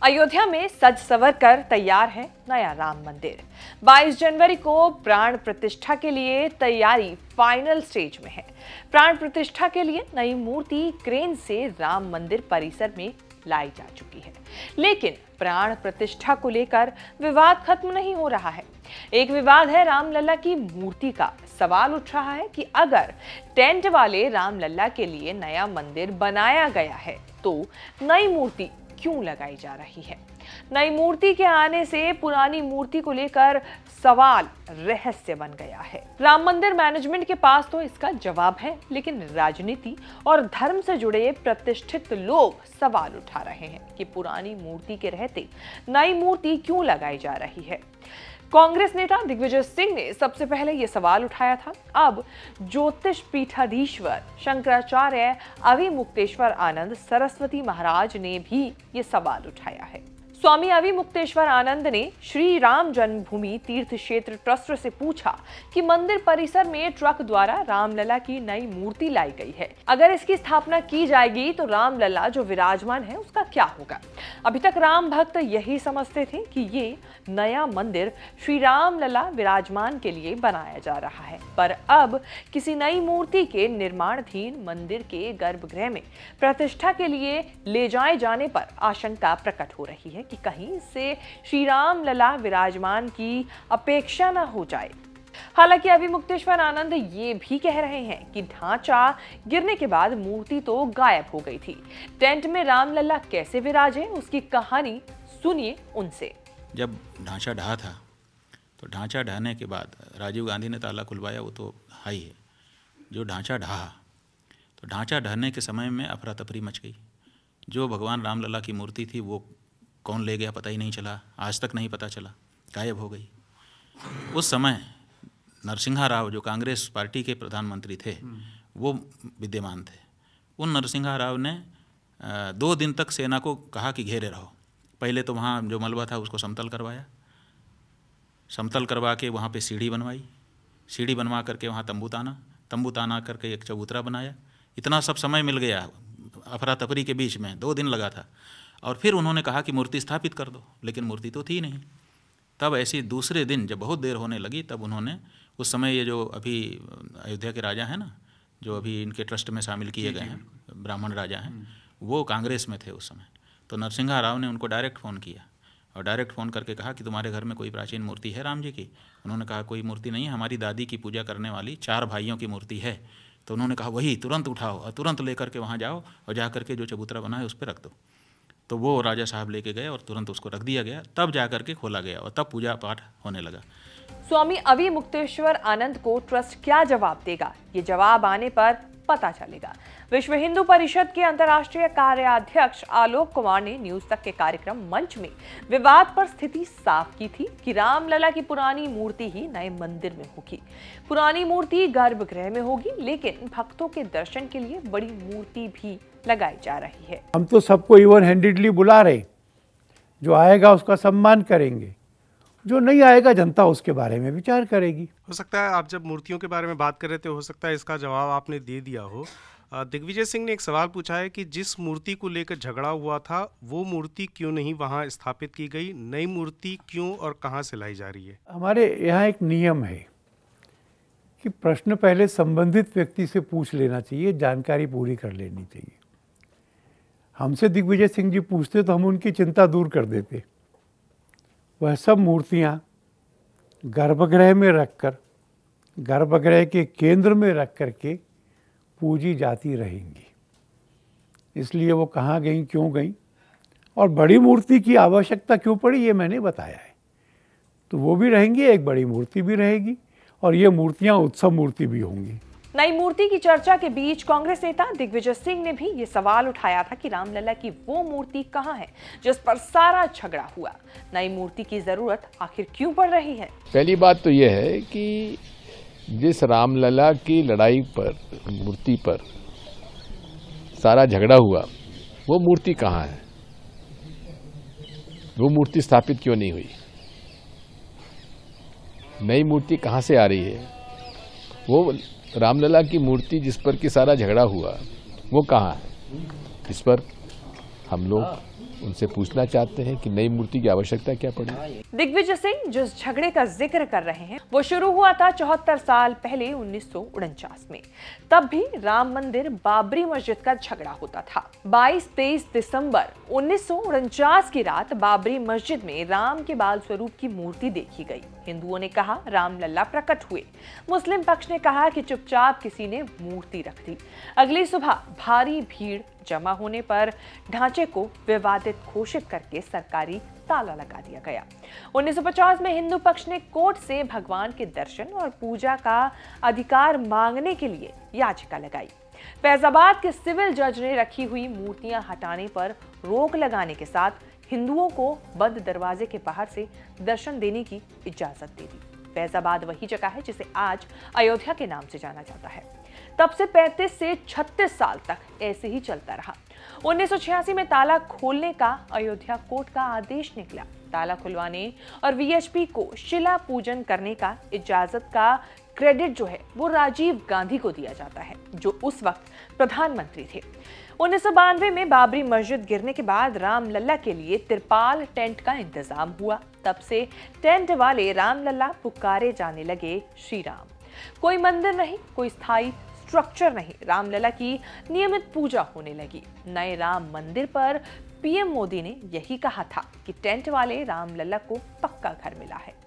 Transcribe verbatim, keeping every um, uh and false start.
अयोध्या में सज संवर कर तैयार है नया राम मंदिर। बाईस जनवरी को प्राण प्रतिष्ठा के लिए तैयारी फाइनल स्टेज में है। प्राण प्रतिष्ठा के लिए नई मूर्ति क्रेन से राम मंदिर परिसर में लाई जा चुकी है, लेकिन प्राण प्रतिष्ठा को लेकर विवाद खत्म नहीं हो रहा है। एक विवाद है रामलला की मूर्ति का। सवाल उठ रहा है कि अगर टेंट वाले रामलला के लिए नया मंदिर बनाया गया है तो नई मूर्ति क्यों लगाई जा रही है। नई मूर्ति के आने से पुरानी मूर्ति को लेकर सवाल रहस्य बन गया है। राम मंदिर मैनेजमेंट के पास तो इसका जवाब है, लेकिन राजनीति और धर्म से जुड़े प्रतिष्ठित लोग सवाल उठा रहे हैं कि पुरानी मूर्ति के रहते नई मूर्ति क्यों लगाई जा रही है। कांग्रेस नेता दिग्विजय सिंह ने सबसे पहले यह सवाल उठाया था। अब ज्योतिष पीठाधीश्वर शंकराचार्य अविमुक्तेश्वर आनंद सरस्वती महाराज ने भी ये सवाल उठाया है। स्वामी अविमुक्तेश्वर आनंद ने श्री राम जन्मभूमि तीर्थ क्षेत्र ट्रस्ट से पूछा कि मंदिर परिसर में ट्रक द्वारा रामलला की नई मूर्ति लाई गई है, अगर इसकी स्थापना की जाएगी तो रामलला जो विराजमान है उसका क्या होगा। अभी तक राम भक्त यही समझते थे कि ये नया मंदिर श्री रामलला विराजमान के लिए बनाया जा रहा है, पर अब किसी नई मूर्ति के निर्माणाधीन मंदिर के गर्भगृह में प्रतिष्ठा के लिए ले जाए जाने पर आशंका प्रकट हो रही है कि कहीं से श्री रामलला विराजमान की अपेक्षा न हो जाए। हालांकि अविमुक्तेश्वर आनंद ये भी कह रहे हैं कि ढांचा गिरने के बाद मूर्ति तो गायब हो गई थी। टेंट में रामलला कैसे विराजे, उसकी कहानी सुनिए उनसे। जब ढांचा ढहा था तो ढांचा ढहने के बाद राजीव गांधी ने ताला खुलवाया, वो तो हाई है। जो ढांचा ढहा तो ढांचा ढहने के समय में अफरा तफरी मच गई। जो भगवान रामलला की मूर्ति थी वो कौन ले गया पता ही नहीं चला, आज तक नहीं पता चला, गायब हो गई। उस समय नरसिंहा राव जो कांग्रेस पार्टी के प्रधानमंत्री थे वो विद्यमान थे। उन नरसिंहा राव ने दो दिन तक सेना को कहा कि घेरे रहो। पहले तो वहाँ जो मलबा था उसको समतल करवाया, समतल करवा के वहाँ पे सीढ़ी बनवाई, सीढ़ी बनवा करके वहाँ तंबू ताना, तंबू ताना करके एक चबूतरा बनाया। इतना सब समय मिल गया अफरा तफरी के बीच में, दो दिन लगा था। और फिर उन्होंने कहा कि मूर्ति स्थापित कर दो, लेकिन मूर्ति तो थी नहीं। तब ऐसी दूसरे दिन जब बहुत देर होने लगी तब उन्होंने, उस समय ये जो अभी अयोध्या के राजा हैं ना, जो अभी इनके ट्रस्ट में शामिल किए गए हैं, ब्राह्मण राजा हैं, वो कांग्रेस में थे उस समय। तो नरसिंहा राव ने उनको डायरेक्ट फ़ोन किया और डायरेक्ट फ़ोन करके कहा कि तुम्हारे घर में कोई प्राचीन मूर्ति है राम जी की। उन्होंने कहा कोई मूर्ति नहीं है, हमारी दादी की पूजा करने वाली चार भाइयों की मूर्ति है। तो उन्होंने कहा वही तुरंत उठाओ और तुरंत लेकर के वहाँ जाओ और जा करके जो चबूतरा बना है उस पर रख दो। तो वो राजा साहब लेके गए और तुरंत उसको रख दिया गया। तब जा करके खोला गया और तब पूजा पाठ होने लगा। स्वामी अविमुक्तेश्वर आनंद को ट्रस्ट क्या जवाब देगा, ये जवाब आने पर पता चलेगा। विश्व हिंदू परिषद के अंतर्राष्ट्रीय कार्याध्यक्ष आलोक कुमार ने न्यूज तक के कार्यक्रम मंच में विवाद पर स्थिति साफ की थी कि रामलला की पुरानी मूर्ति ही नए मंदिर में होगी। पुरानी मूर्ति गर्भगृह में होगी, लेकिन भक्तों के दर्शन के लिए बड़ी मूर्ति भी लगाई जा रही है। हम तो सबको इवन हैंडेडली बुला रहे, जो आएगा उसका सम्मान करेंगे, जो नहीं आएगा जनता उसके बारे में विचार करेगी। हो सकता है आप जब मूर्तियों के बारे में बात कर रहे थे, हो सकता है इसका जवाब आपने दे दिया हो। दिग्विजय सिंह ने एक सवाल पूछा है कि जिस मूर्ति को लेकर झगड़ा हुआ था वो मूर्ति क्यों नहीं वहां स्थापित की गई, नई मूर्ति क्यों और कहां से लाई जा रही है। हमारे यहाँ एक नियम है कि प्रश्न पहले संबंधित व्यक्ति से पूछ लेना चाहिए, जानकारी पूरी कर लेनी चाहिए। हमसे दिग्विजय सिंह जी पूछते तो हम उनकी चिंता दूर कर देते। वह सब मूर्तियाँ गर्भगृह में रखकर, गर्भगृह के केंद्र में रख करके पूजी जाती रहेंगी। इसलिए वो कहाँ गई, क्यों गई और बड़ी मूर्ति की आवश्यकता क्यों पड़ी, ये मैंने बताया है। तो वो भी रहेंगी, एक बड़ी मूर्ति भी रहेगी और ये मूर्तियाँ उत्सव मूर्ति भी होंगी। नई मूर्ति की चर्चा के बीच कांग्रेस नेता दिग्विजय सिंह ने भी ये सवाल उठाया था कि रामलला की वो मूर्ति कहाँ है जिस पर सारा झगड़ा हुआ। नई मूर्ति की जरूरत आखिर क्यों पड़ रही है। पहली बात तो यह है कि जिस रामलला की लड़ाई पर, मूर्ति पर सारा झगड़ा हुआ, वो मूर्ति कहाँ है, वो मूर्ति स्थापित क्यों नहीं हुई, नई मूर्ति कहाँ से आ रही है, वो रामलला की मूर्ति जिस पर कि सारा झगड़ा हुआ वो कहाँ है, इस पर हम लोग उनसे पूछना चाहते हैं कि नई मूर्ति की आवश्यकता क्या पड़ी। दिग्विजय सिंह जिस झगड़े का जिक्र कर रहे हैं वो शुरू हुआ था चौहत्तर साल पहले उन्नीस सौ उनचास में। तब भी राम मंदिर बाबरी मस्जिद का झगड़ा होता था। बाईस तेईस दिसंबर उन्नीस सौ उनचास की रात बाबरी मस्जिद में राम के बाल स्वरूप की मूर्ति देखी गई। हिंदुओं ने कहा राम लल्ला प्रकट हुए, मुस्लिम पक्ष ने कहा कि चुपचाप किसी ने मूर्ति रख दी। अगली सुबह भारी भीड़ जमा होने पर ढांचे को विवादित घोषित करके सरकारी ताला लगा दिया गया। उन्नीस सौ पचास में हिंदू पक्ष ने कोर्ट से भगवान के दर्शन और पूजा का अधिकार मांगने के लिए याचिका लगाई। फैजाबाद के सिविल जज ने रखी हुई मूर्तियां हटाने पर रोक लगाने के साथ हिंदुओं को बंद दरवाजे के बाहर से दर्शन देने की इजाजत दे दी। फैजाबाद वही जगह है जिसे आज अयोध्या के नाम से जाना जाता है। तब से पैंतीस से छत्तीस साल तक ऐसे ही चलता रहा। उन्नीस सौ छियासी में ताला खोलने का अयोध्या कोर्ट का आदेश निकला। ताला खुलवाने और वीएचपी को शिला पूजन करने का इजाजत का क्रेडिट जो है वो राजीव गांधी को दिया जाता है, जो उस वक्त प्रधानमंत्री थे। उन्नीस सौ बानवे में बाबरी मस्जिद गिरने के बाद राम लल्ला के लिए तिरपाल टेंट का इंतजाम हुआ। तब से टेंट वाले राम लल्ला पुकारे जाने लगे श्री राम। कोई मंदिर नहीं, कोई स्थायी स्ट्रक्चर नहीं, रामलला की नियमित पूजा होने लगी। नए राम मंदिर पर पीएम मोदी ने यही कहा था कि टेंट वाले रामलला को पक्का घर मिला है।